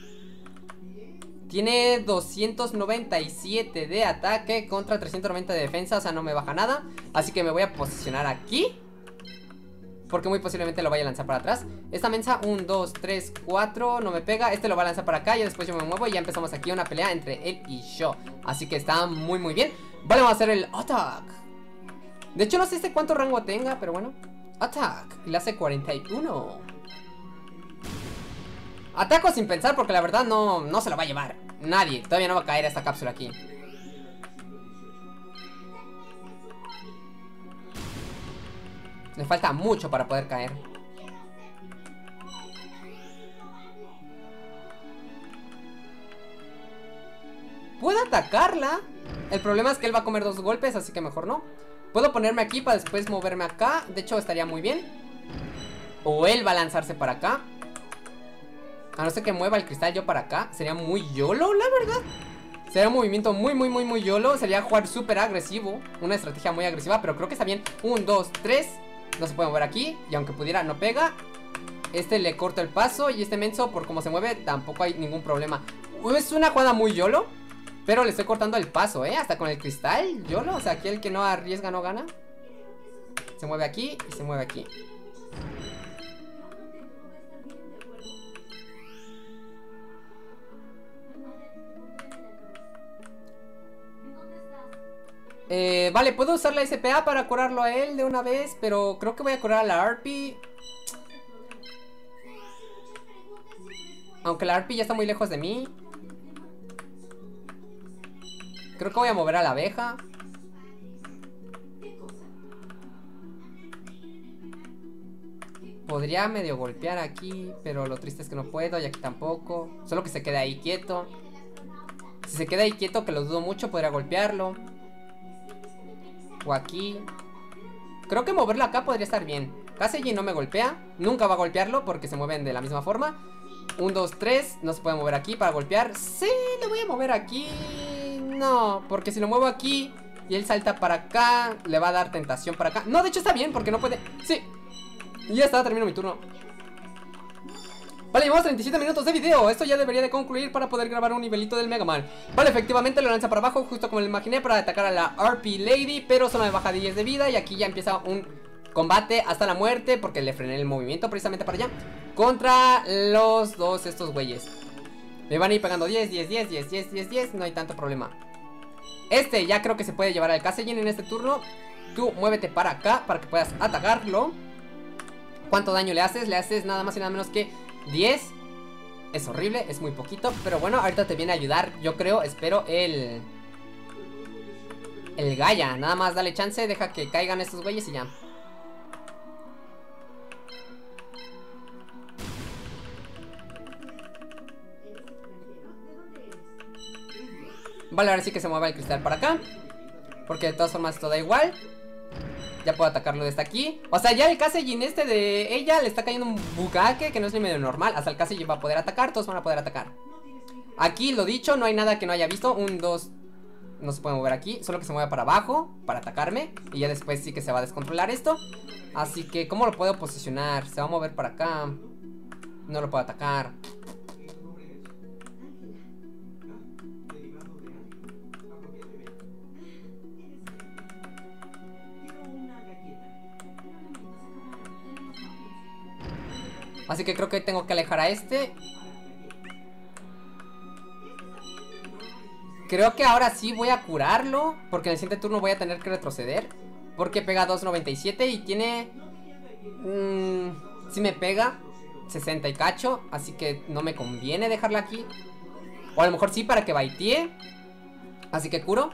Tiene 297 de ataque contra 390 de defensa, o sea, no me baja nada. Así que me voy a posicionar aquí, porque muy posiblemente lo vaya a lanzar para atrás. Esta mensa, 1, 2, 3, 4, no me pega. Este lo va a lanzar para acá y después yo me muevo y ya empezamos aquí una pelea entre él y yo. Así que está muy muy bien. Vale, vamos a hacer el attack. De hecho no sé cuánto rango tenga, pero bueno. Attack, y le hace 41. Ataco sin pensar porque la verdad no se lo va a llevar nadie, todavía no va a caer esta cápsula aquí. Le falta mucho para poder caer. Puedo atacarla. El problema es que él va a comer 2 golpes, así que mejor no. Puedo ponerme aquí para después moverme acá. De hecho estaría muy bien. O él va a lanzarse para acá. A no ser que mueva el cristal yo para acá. Sería muy YOLO, la verdad. Sería un movimiento muy YOLO. Sería jugar súper agresivo. Una estrategia muy agresiva, pero creo que está bien. 1, 2, 3. No se puede mover aquí. Y aunque pudiera, no pega. Este le corto el paso. Y este menso, por cómo se mueve, tampoco hay ningún problema. Es una jugada muy YOLO, pero le estoy cortando el paso, hasta con el cristal YOLO. O sea, aquí el que no arriesga no gana. Se mueve aquí y se mueve aquí. Vale, puedo usar la SPA para curarlo a él de una vez, pero creo que voy a curar a la Harpy. Aunque la Harpy ya está muy lejos de mí. Creo que voy a mover a la abeja. Podría medio golpear aquí, pero lo triste es que no puedo, y aquí tampoco. Solo que se quede ahí quieto. Si se queda ahí quieto, que lo dudo mucho, podría golpearlo. O aquí. Creo que moverlo acá podría estar bien. Kasejin no me golpea, nunca va a golpearlo porque se mueven de la misma forma. 1, 2, 3, no se puede mover aquí para golpear. Sí, lo voy a mover aquí. No, porque si lo muevo aquí y él salta para acá, le va a dar tentación para acá. No, de hecho está bien porque no puede. Sí. Y ya está, termino mi turno. Vale, llevamos 37 minutos de video. Esto ya debería de concluir para poder grabar un nivelito del Mega Man. Vale, efectivamente lo lanza para abajo, justo como lo imaginé, para atacar a la Harpy Lady, pero solo me baja 10 de vida. Y aquí ya empieza un combate hasta la muerte, porque le frené el movimiento precisamente para allá, contra los dos estos güeyes. Me van a ir pegando 10, 10, 10, 10, 10, 10, 10. No hay tanto problema. Este ya creo que se puede llevar al Kasejin en este turno. Tú muévete para acá para que puedas atacarlo. ¿Cuánto daño le haces? Le haces nada más y nada menos que 10. Es horrible, es muy poquito, pero bueno, ahorita te viene a ayudar, yo creo, espero, el Gaia. Nada más dale chance, deja que caigan estos güeyes y ya. Vale, ahora sí que se mueva el cristal para acá, porque de todas formas esto da igual. Ya puedo atacarlo desde aquí. O sea, ya el Kasejin este de ella le está cayendo un bucaque que no es ni medio normal. Hasta el Kasejin va a poder atacar, todos van a poder atacar. Aquí, lo dicho, no hay nada que no haya visto. 1, 2, no se puede mover aquí, solo que se mueve para abajo para atacarme. Y ya después sí que se va a descontrolar esto. Así que, ¿cómo lo puedo posicionar? Se va a mover para acá. No lo puedo atacar. Así que creo que tengo que alejar a este. Creo que ahora sí voy a curarlo, porque en el siguiente turno voy a tener que retroceder, porque pega 2.97 y tiene... si me pega, 60 y cacho, así que no me conviene dejarla aquí. O a lo mejor sí para que baitee. Así que curo.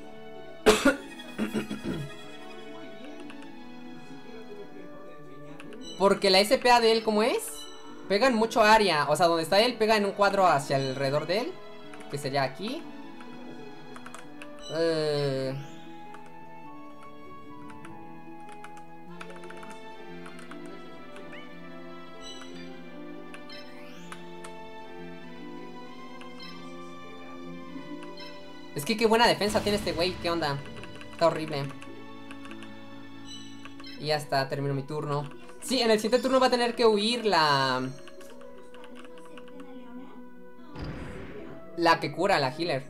Porque la SPA de él, ¿cómo es? Pega en mucho área. O sea, donde está él, pega en un cuadro hacia alrededor de él. Que sería aquí. Es que qué buena defensa tiene este güey. ¿Qué onda? Está horrible. Y ya está, termino mi turno. Sí, en el siguiente turno va a tener que huir la que cura, la healer.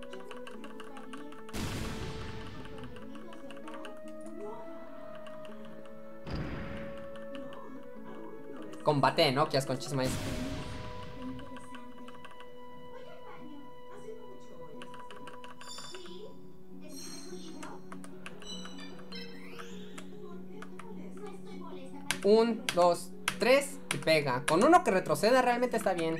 Combate, ¿no? Que con chismes. Un, dos, tres y pega. Con uno que retroceda realmente está bien.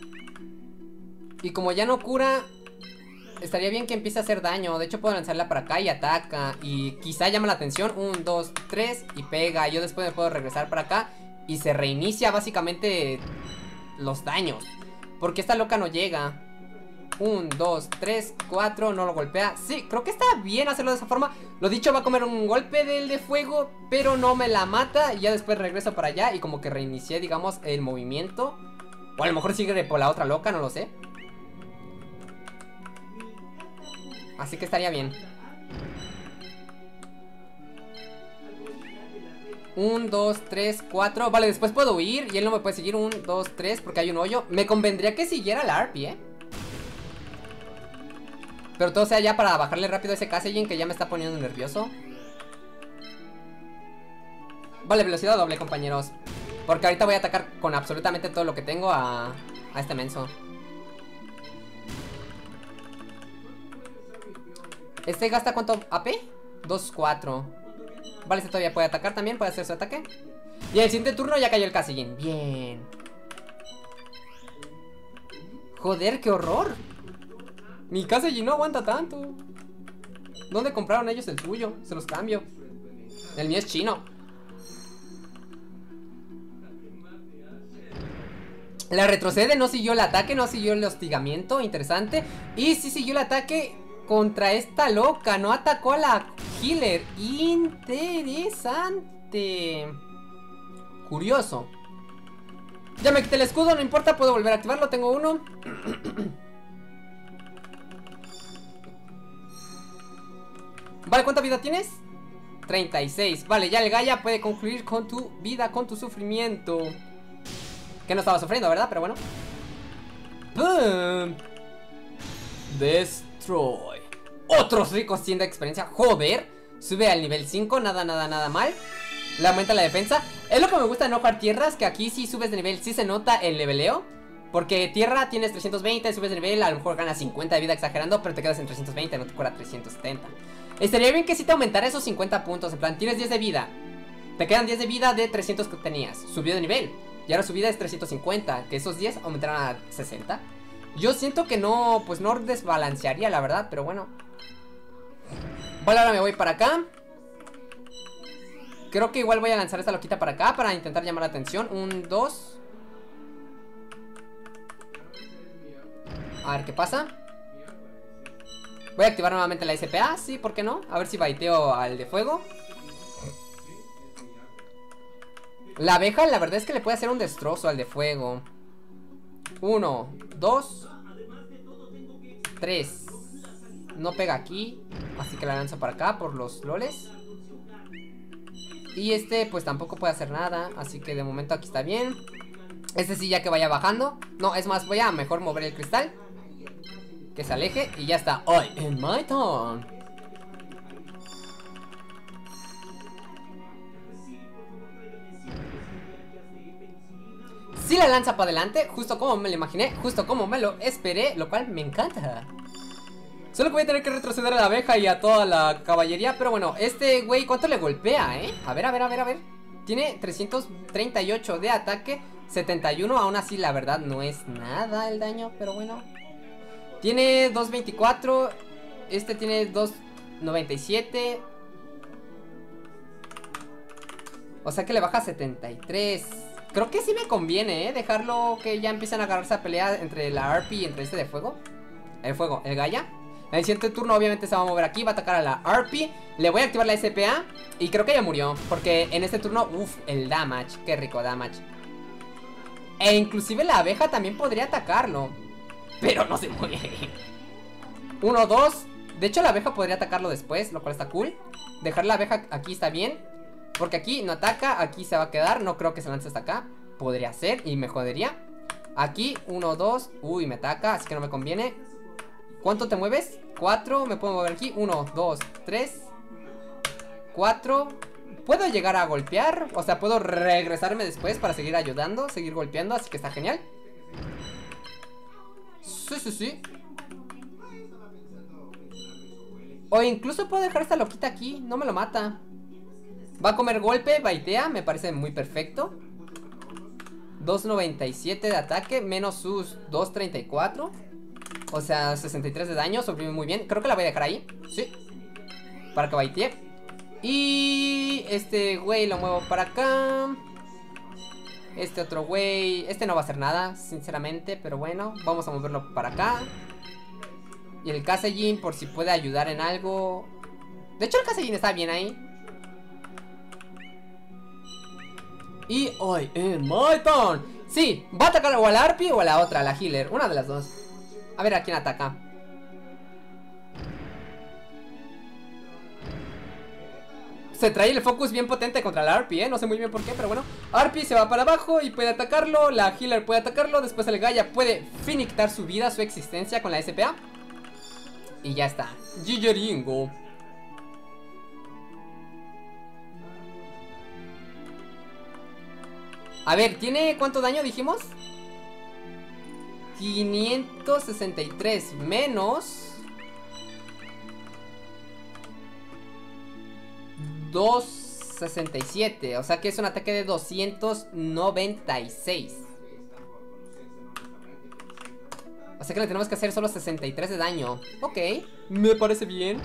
Y como ya no cura, estaría bien que empiece a hacer daño. De hecho puedo lanzarla para acá y ataca. Y quizá llama la atención. 1, 2, 3 y pega. Yo después me puedo regresar para acá y se reinicia básicamente los daños. Porque esta loca no llega. 1, 2, 3, 4, no lo golpea. Sí, creo que está bien hacerlo de esa forma. Lo dicho, va a comer un golpe del de fuego, pero no me la mata. Y ya después regreso para allá y como que reinicié, digamos, el movimiento. O a lo mejor sigue por la otra loca, no lo sé. Así que estaría bien. 1, 2, 3, 4. Vale, después puedo huir y él no me puede seguir. 1, 2, 3 porque hay un hoyo. Me convendría que siguiera la Arpy, pero todo sea ya para bajarle rápido a ese Kasejin que ya me está poniendo nervioso. Vale, velocidad doble, compañeros. Porque ahorita voy a atacar con absolutamente todo lo que tengo a este menso. ¿Este gasta cuánto AP? 2, 4. Vale, este todavía puede atacar también, puede hacer su ataque. Y en el siguiente turno ya cayó el Kasejin. Bien. Joder, qué horror. Mi Kasejin no aguanta tanto. ¿Dónde compraron ellos el suyo? Se los cambio. El mío es chino. La retrocede, no siguió el ataque, no siguió el hostigamiento. Interesante. Y sí siguió el ataque contra esta loca. No atacó a la healer. Interesante. Curioso. Ya me quité el escudo, no importa, puedo volver a activarlo. Tengo uno. Vale, ¿cuánta vida tienes? 36. Vale, ya el Gaia puede concluir con tu vida, con tu sufrimiento. Que no estaba sufriendo, ¿verdad? Pero bueno. ¡Pum! Destroy. Otros ricos 100 de experiencia. Joder. Sube al nivel 5. Nada mal. Le aumenta la defensa. Es lo que me gusta de no jugar tierras. Que aquí si subes de nivel sí se nota el leveleo. Porque tierra tienes 320. Subes de nivel, a lo mejor ganas 50 de vida exagerando. Pero te quedas en 320, no te cura 370. Estaría bien que si te aumentara esos 50 puntos. En plan, tienes 10 de vida. Te quedan 10 de vida de 300 que tenías. Subió de nivel. Y ahora su vida es 350. Que esos 10 aumentaran a 60. Yo siento que no, pues no desbalancearía, la verdad. Pero bueno. Vale, ahora me voy para acá. Creo que igual voy a lanzar esta loquita para acá para intentar llamar la atención. 1, 2. A ver qué pasa. Voy a activar nuevamente la SPA. Sí, ¿por qué no? A ver si baiteo al de fuego. La abeja, la verdad es que le puede hacer un destrozo al de fuego. 1, 2, 3. No pega aquí, así que la lanzo para acá por los loles. Y este pues tampoco puede hacer nada, así que de momento aquí está bien. Este sí ya que vaya bajando. No, es más, voy a mejor mover el cristal. Que se aleje y ya está. ¡Ay! En my turn. Sí la lanza para adelante, justo como me lo imaginé, justo como me lo esperé, lo cual me encanta. Solo que voy a tener que retroceder a la abeja y a toda la caballería. Pero bueno, este güey, ¿cuánto le golpea, A ver. Tiene 338 de ataque. 71, aún así la verdad no es nada el daño, pero bueno. Tiene 224. Este tiene 297. O sea que le baja 73. Creo que sí me conviene, dejarlo que ya empiecen a agarrarse a pelea entre la Harpy y entre este de fuego. El Gaia. En el siguiente turno obviamente se va a mover aquí, va a atacar a la Harpy. Le voy a activar la SPA y creo que ya murió, porque en este turno, el damage, qué rico damage. E inclusive la abeja también podría atacarlo, pero no se muere. 1, 2. De hecho la abeja podría atacarlo después, lo cual está cool. Dejar la abeja aquí está bien, porque aquí no ataca, aquí se va a quedar. No creo que se lance hasta acá. Podría ser y me jodería. Aquí, 1, 2. Uy, me ataca, así que no me conviene. ¿Cuánto te mueves? 4, me puedo mover aquí. 1, 2, 3 4. Puedo llegar a golpear, o sea, puedo regresarme después para seguir ayudando, seguir golpeando, así que está genial. Sí. O incluso puedo dejar esta loquita aquí, no me lo mata. Va a comer golpe, baitea, me parece muy perfecto. 297 de ataque, menos sus 234. O sea, 63 de daño, sobrevive muy bien. Creo que la voy a dejar ahí, sí, para que baitee. Y este güey lo muevo para acá. Este otro güey, este no va a hacer nada, sinceramente, pero bueno, vamos a moverlo para acá. Y el Kasejin, por si puede ayudar en algo. De hecho el Kasejin está bien ahí. Y hoy en my turn. Sí, va a atacar o a la Harpy o a la otra, a la healer, una de las dos. A ver a quién ataca. Se trae el focus bien potente contra la Harpy, no sé muy bien por qué, pero bueno. Harpy se va para abajo y puede atacarlo. La healer puede atacarlo. Después el Gaia puede finictar su vida, su existencia con la SPA. Y ya está. Gigeringo. A ver, ¿tiene cuánto daño dijimos? 563 menos 267, o sea que es un ataque de 296. O sea que le tenemos que hacer solo 63 de daño. Ok, me parece bien.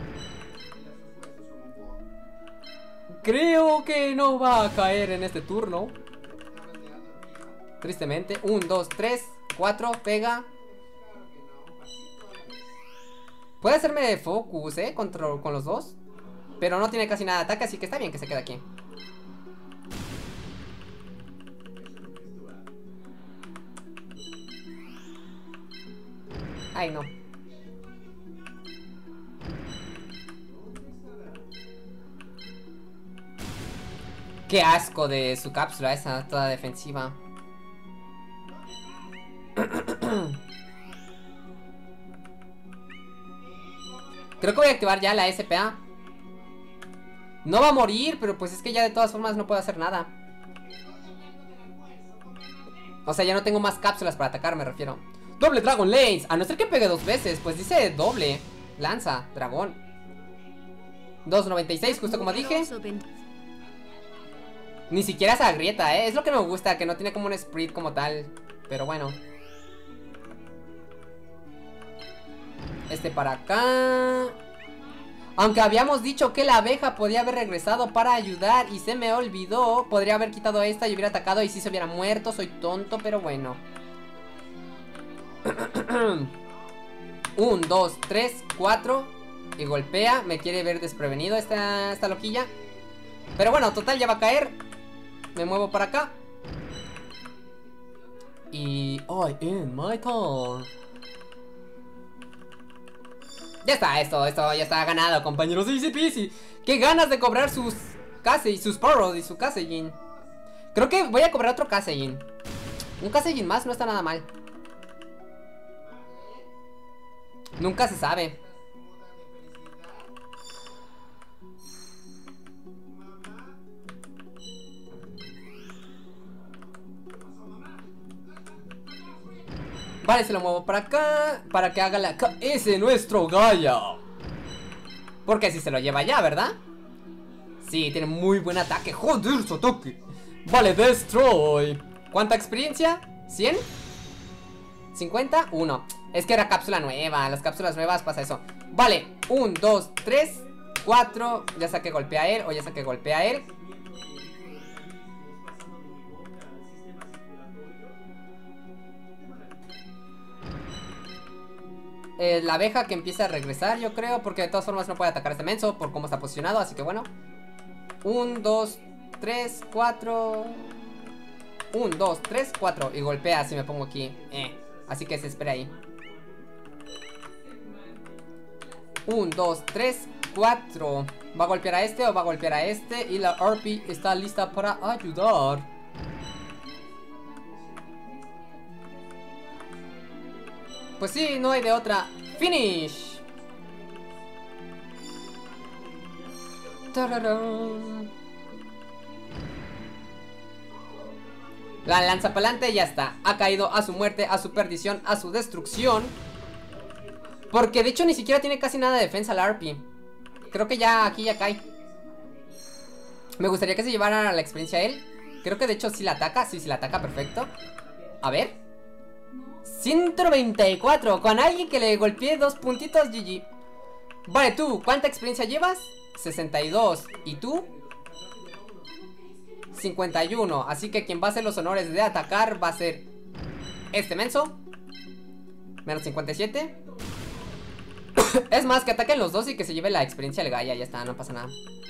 Creo que no va a caer en este turno, tristemente. 1, 2, 3, 4, pega. Puede hacerme focus, con los dos. Pero no tiene casi nada de ataque, así que está bien que se quede aquí. Ay, no. Qué asco de su cápsula esa, toda defensiva. Creo que voy a activar ya la SPA. No va a morir, pero pues es que ya de todas formas no puedo hacer nada. O sea, ya no tengo más cápsulas para atacar, me refiero. Doble Dragon Lance, a no ser que pegue 2 veces. Pues dice doble lanza, dragón. 296, justo como dije. Ni siquiera esa grieta, es lo que me gusta, que no tiene como un sprint como tal. Pero bueno. Este para acá. Aunque habíamos dicho que la abeja podía haber regresado para ayudar y se me olvidó. Podría haber quitado esta y hubiera atacado y si se hubiera muerto. Soy tonto, pero bueno. 1, 2, 3, 4. Y golpea, me quiere ver desprevenido esta loquilla. Pero bueno, total, ya va a caer. Me muevo para acá. Y... I am my turn. Ya está, esto ya está ganado, compañeros. Easy peasy. Qué ganas de cobrar sus sus Poros y su Kasejin. Creo que voy a cobrar otro Kasejin. Un Kasejin más no está nada mal. Nunca se sabe. Vale, se lo muevo para acá para que haga la KS nuestro Gaia. Porque así se lo lleva ya, ¿verdad? Sí, tiene muy buen ataque. Joder, su ataque. Vale, destroy. ¿Cuánta experiencia? ¿100? ¿50? 1. Es que era cápsula nueva. Las cápsulas nuevas pasa eso. Vale, 1, 2, 3, 4. Ya sea que golpea a él o ya sea que golpea a él. La abeja que empieza a regresar, yo creo, porque de todas formas no puede atacar a este menso por cómo está posicionado, así que bueno. 1, 2, 3, 4. 1, 2, 3, 4. Y golpea si me pongo aquí. Así que se espera ahí. 1, 2, 3, 4. ¿Va a golpear a este o va a golpear a este? Y la Harpy está lista para ayudar. Pues sí, no hay de otra. ¡Finish! ¡Tararán! La lanza para adelante ya está. Ha caído a su muerte, a su perdición, a su destrucción. Porque de hecho ni siquiera tiene casi nada de defensa la Harpy. Creo que ya aquí ya cae. Me gustaría que se llevara la experiencia a él. Creo que de hecho sí la ataca. Sí, sí la ataca, perfecto. A ver. 194. Con alguien que le golpeé 2 puntitos, GG. Vale, tú, ¿cuánta experiencia llevas? 62. ¿Y tú? 51. Así que quien va a hacer los honores de atacar va a ser este menso. Menos 57. Es más, que ataquen los dos y que se lleve la experiencia al Gaia. Ya está, no pasa nada.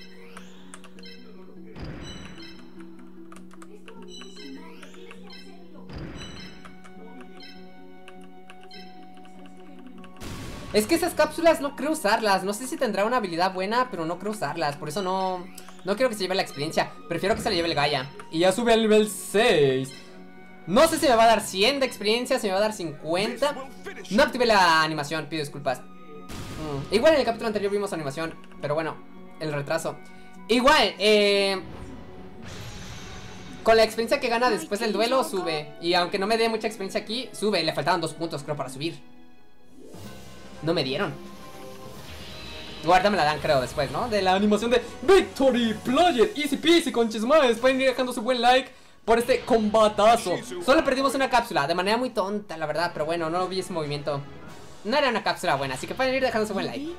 Es que esas cápsulas no creo usarlas. No sé si tendrá una habilidad buena, pero no creo usarlas. Por eso no quiero que se lleve la experiencia. Prefiero que se la lleve el Gaia. Y ya sube al nivel 6. No sé si me va a dar 100 de experiencia, si me va a dar 50. No activé la animación, pido disculpas. Igual en el capítulo anterior vimos animación, pero bueno, el retraso. Igual, con la experiencia que gana después del duelo sube. Y aunque no me dé mucha experiencia aquí, sube. Le faltaban 2 puntos creo para subir. No me dieron. Guarda me la dan creo después, ¿no? De la animación de Victory Player. Easy peasy con chismaes. Pueden ir dejando su buen like por este combatazo. Solo perdimos una cápsula de manera muy tonta, la verdad. Pero bueno, no vi ese movimiento. No era una cápsula buena, así que pueden ir dejando su buen like.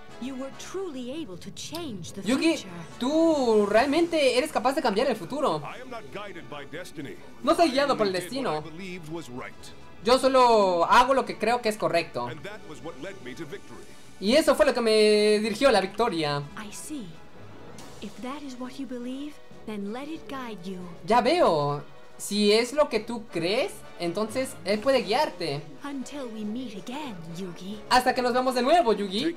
Yugi, tú realmente eres capaz de cambiar el futuro. No soy guiado por el destino. Yo solo hago lo que creo que es correcto. Y eso fue lo que me dirigió a la victoria. Ya veo. Si es lo que tú crees, entonces él puede guiarte. Hasta que nos veamos de nuevo, Yugi.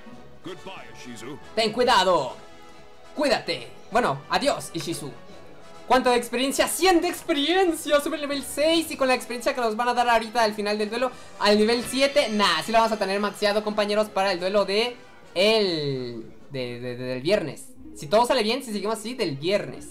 Ten cuidado. Cuídate. Bueno, adiós, Ishizu. ¿Cuánto de experiencia? 100 de experiencia. Sube el nivel 6. Y con la experiencia que nos van a dar ahorita al final del duelo, al nivel 7, nah, sí lo vamos a tener maxeado, compañeros, para el duelo de del viernes. Si todo sale bien, si seguimos así, del viernes.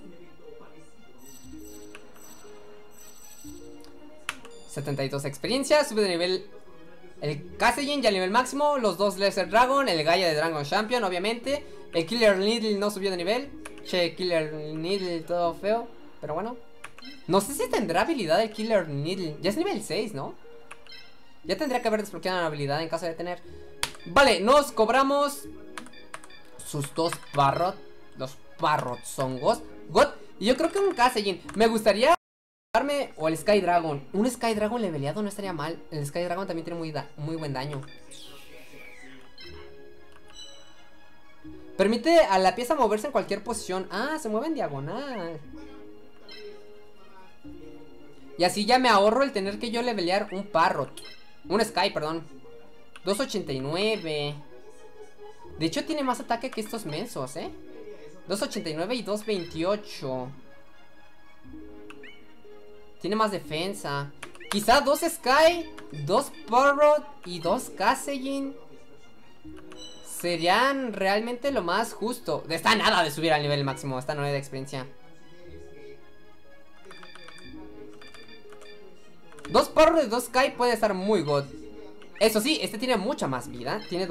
...72 experiencia, sube de nivel el Kasejin ya al nivel máximo, los 2 Lesser Dragon, el Gaia de Dragon Champion, obviamente. El Killer Needle no subió de nivel. Che, Killer Needle, todo feo, pero bueno. No sé si tendrá habilidad el Killer Needle. Ya es nivel 6, ¿no? Ya tendría que haber desbloqueado una habilidad en caso de tener. Vale, nos cobramos sus 2 Parrot. Los Parrot son God. Y yo creo que un Kasejin. Me gustaría o el Sky Dragon. Un Sky Dragon leveleado no estaría mal. El Sky Dragon también tiene muy buen daño. Permite a la pieza moverse en cualquier posición. Ah, se mueve en diagonal. Y así ya me ahorro el tener que yo levelear un Parrot. Un Sky, perdón. 289. De hecho tiene más ataque que estos mensos, 289 y 228. Tiene más defensa. Quizá 2 Sky, 2 Parrot y 2 Kasejin serían realmente lo más justo. Está nada de subir al nivel máximo. Está 9 de experiencia. 2 Parrot y 2 Sky puede estar muy good. Eso sí, este tiene mucha más vida. Tiene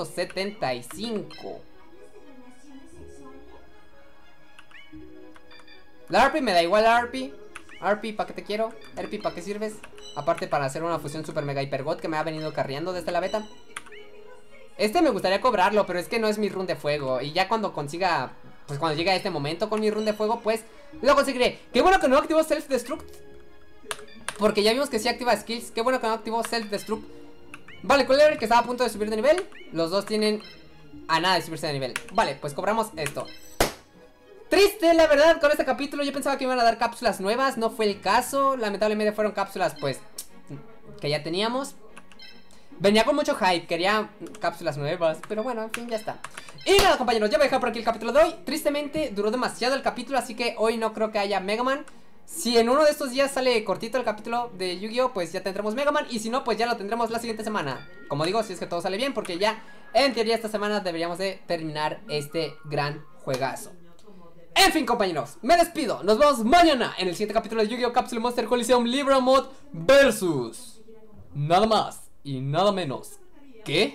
275. La Harpy me da igual la Harpy. RP, ¿para qué te quiero? RP, ¿para qué sirves? Aparte para hacer una fusión super mega hiper god que me ha venido carreando desde la beta. Este me gustaría cobrarlo, pero es que no es mi run de fuego. Y ya cuando consiga, pues cuando llegue a este momento con mi run de fuego, pues lo conseguiré. Qué bueno que no activó Self-Destruct, porque ya vimos que sí activa skills. Qué bueno que no activó Self-Destruct. Vale, ¿cuál era el que estaba a punto de subir de nivel? Los dos tienen a nada de subirse de nivel. Vale, pues cobramos esto. Triste, la verdad, con este capítulo. Yo pensaba que iban a dar cápsulas nuevas. No fue el caso. Lamentablemente fueron cápsulas, pues, que ya teníamos. Venía con mucho hype, quería cápsulas nuevas, pero bueno, en fin, ya está. Y nada, compañeros, ya voy a dejar por aquí el capítulo de hoy. Tristemente, duró demasiado el capítulo, así que hoy no creo que haya Mega Man. Si en uno de estos días sale cortito el capítulo de Yu-Gi-Oh, pues ya tendremos Mega Man. Y si no, pues ya lo tendremos la siguiente semana. Como digo, si es que todo sale bien, porque ya, en teoría, esta semana deberíamos de terminar este gran juegazo. En fin, compañeros, me despido. Nos vemos mañana en el siguiente capítulo de Yu-Gi-Oh! Capsule Monster Coliseum Libra Mod versus nada más y nada menos que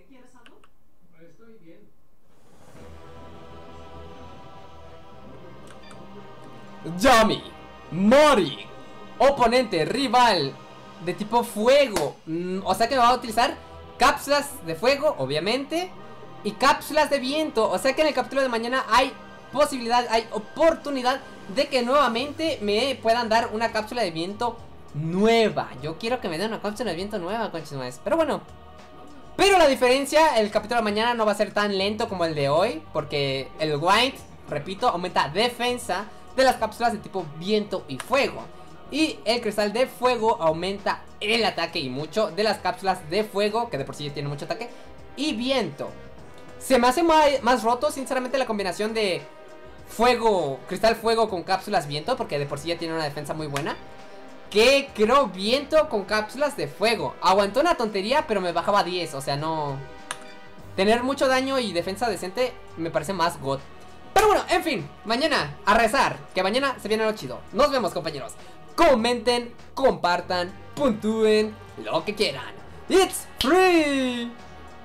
Yami, Mori, oponente, rival de tipo fuego. O sea que va a utilizar cápsulas de fuego, obviamente, y cápsulas de viento. O sea que en el capítulo de mañana hay posibilidad, hay oportunidad de que nuevamente me puedan dar una cápsula de viento nueva. Yo quiero que me den una cápsula de viento nueva, conchis. Pero bueno, pero la diferencia, el capítulo de mañana no va a ser tan lento como el de hoy, porque el White, repito, aumenta defensa de las cápsulas de tipo viento y fuego, y el cristal de fuego aumenta el ataque y mucho de las cápsulas de fuego, que de por sí ya tiene mucho ataque, y viento. Se me hace más roto, sinceramente, la combinación de fuego, cristal fuego con cápsulas viento, porque de por sí ya tiene una defensa muy buena, que creo viento con cápsulas de fuego. Aguantó una tontería, pero me bajaba 10, o sea, no... Tener mucho daño y defensa decente me parece más god. Pero bueno, en fin, mañana a rezar, que mañana se viene lo chido. Nos vemos, compañeros. Comenten, compartan, puntúen, lo que quieran. It's free.